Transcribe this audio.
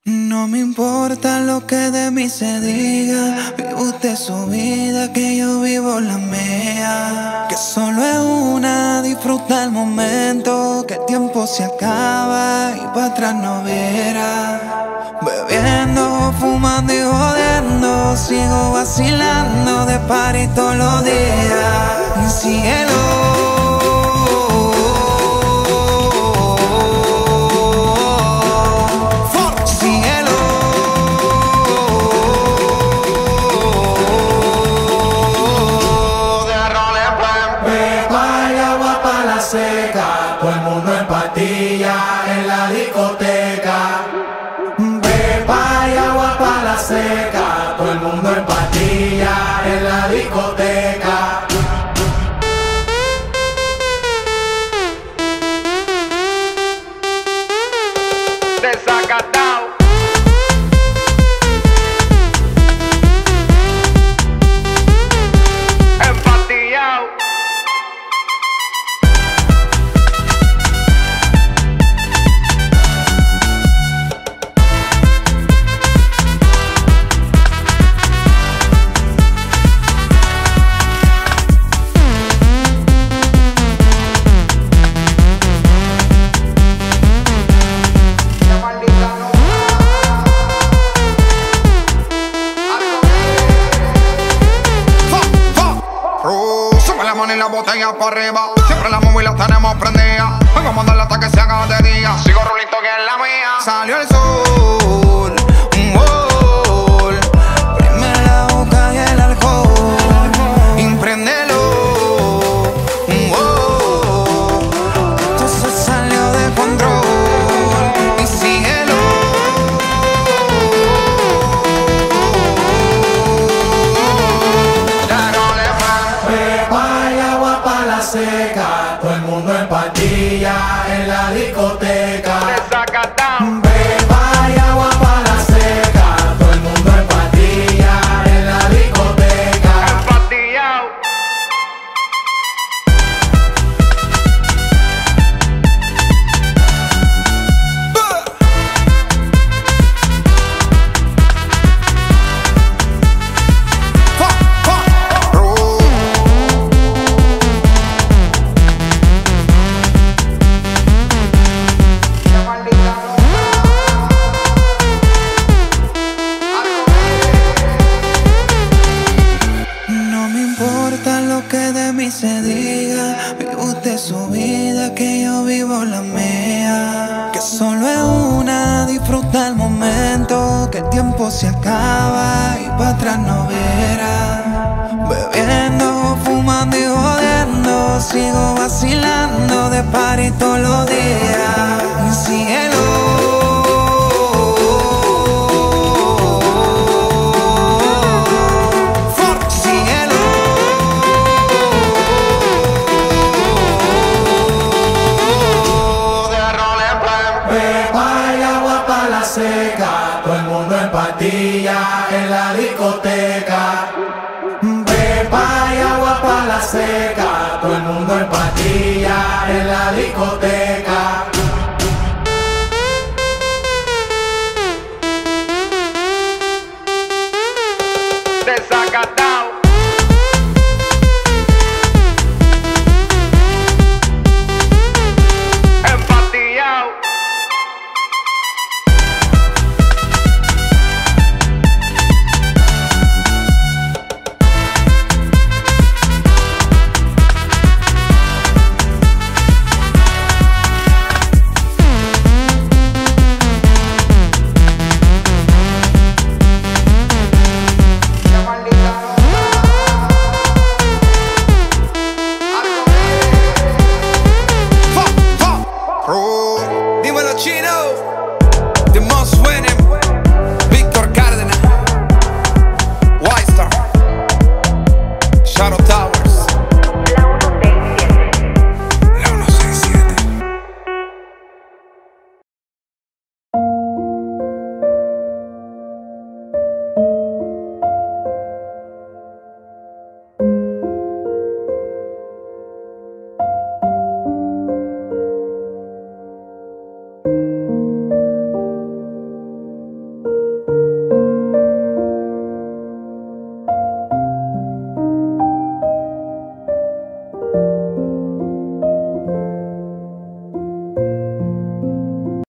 No me importa lo que de mí se diga, vive usted su vida, que yo vivo la mía. Que solo es una, disfruta el momento, que el tiempo se acaba y para atrás no verá. Bebiendo, fumando y jodiendo, sigo vacilando de party todos los días. Cielo, seca, todo el mundo en patilla en la discoteca. Pepa y agua pa' la seca, todo el mundo en patilla en la discoteca. Desacatao. Empatillao. Y la botella para arriba, siempre la móvil la tenemos prendida. Vengo a mandarla hasta que se haga de día. Sigo rulito que es la mía. Salió el sol, prime la boca y el alcohol, impréndelo, esto se salió de control. Y síguelo. Seca, todo el mundo en patilla en la discoteca. Desacatao. Pepa y agua pa' la seca, todo el mundo en patilla en la discoteca. Empatillao. Se diga, vive usted su vida, que yo vivo la mía. Que solo es una, disfruta el momento, que el tiempo se acaba y para atrás no verá. Bebiendo, fumando y jodiendo, sigo vacilando de party todos los días. Cielo. Seca, todo el mundo en patilla en la discoteca. Pepa y agua pa' la seca, todo el mundo en patilla en la discoteca.